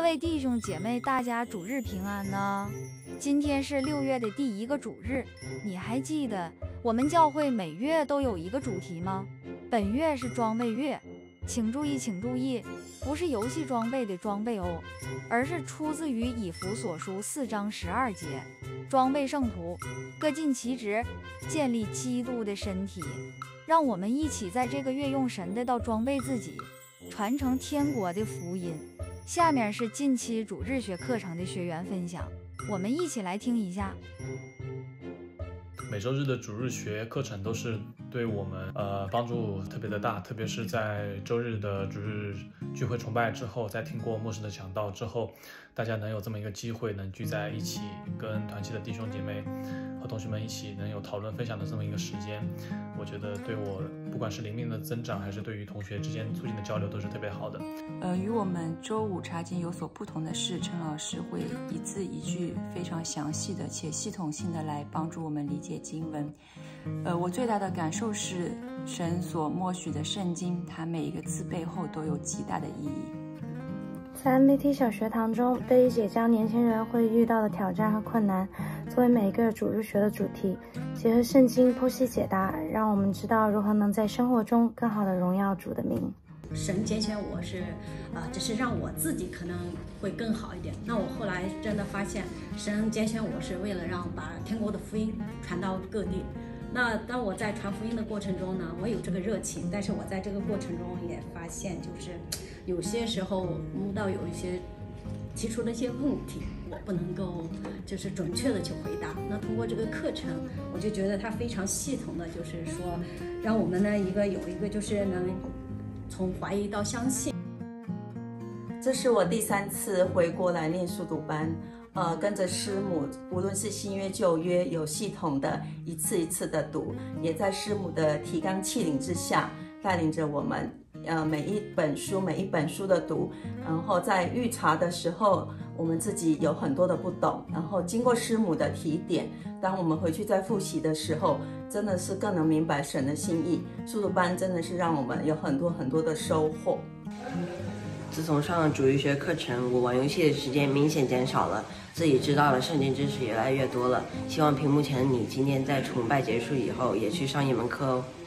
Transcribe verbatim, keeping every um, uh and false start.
位弟兄姐妹，大家主日平安呢！今天是六月的第一个主日，你还记得我们教会每月都有一个主题吗？本月是装备月，请注意，请注意，不是游戏装备的装备哦，而是出自于以弗所书四章十二节，装备圣徒，各尽其职，建立基督的身体。让我们一起在这个月用神的道装备自己，传承天国的福音。下面是近期主日学课程的学员分享，我们一起来听一下。 每周日的主日学课程都是对我们呃帮助特别的大，特别是在周日的主日聚会崇拜之后，在听过牧师的讲道之后，大家能有这么一个机会，能聚在一起，跟团契的弟兄姐妹和同学们一起能有讨论分享的这么一个时间，我觉得对我不管是灵命的增长，还是对于同学之间促进的交流，都是特别好的。 呃，与我们周五查经有所不同的是，陈老师会一字一句非常详细的且系统性的来帮助我们理解经文。呃，我最大的感受是，神所默许的圣经，它每一个字背后都有极大的意义。 在 M B T 小学堂中，贝姐将年轻人会遇到的挑战和困难作为每一个主日学的主题，结合圣经剖析解答，让我们知道如何能在生活中更好的荣耀主的名。 神拣选我是，呃，只是让我自己可能会更好一点。那我后来真的发现，神拣选我是为了让把天国的福音传到各地。那当我在传福音的过程中呢，我有这个热情，但是我在这个过程中也发现，就是有些时候遇到有一些提出的一些问题，我不能够就是准确的去回答。那通过这个课程，我就觉得它非常系统的，就是说让我们呢一个有一个就是能从怀疑到相信。 这是我第三次回国来念速读班，呃，跟着师母，无论是新约旧约，有系统的一次一次的读，也在师母的提纲挈领之下，带领着我们，呃，每一本书每一本书的读，然后在预查的时候，我们自己有很多的不懂，然后经过师母的提点，当我们回去再复习的时候，真的是更能明白神的心意。速读班真的是让我们有很多很多的收获。 自从上了主日学课程，我玩游戏的时间明显减少了，自己知道的圣经知识也越来越多了。希望屏幕前的你今天在崇拜结束以后也去上一门课哦。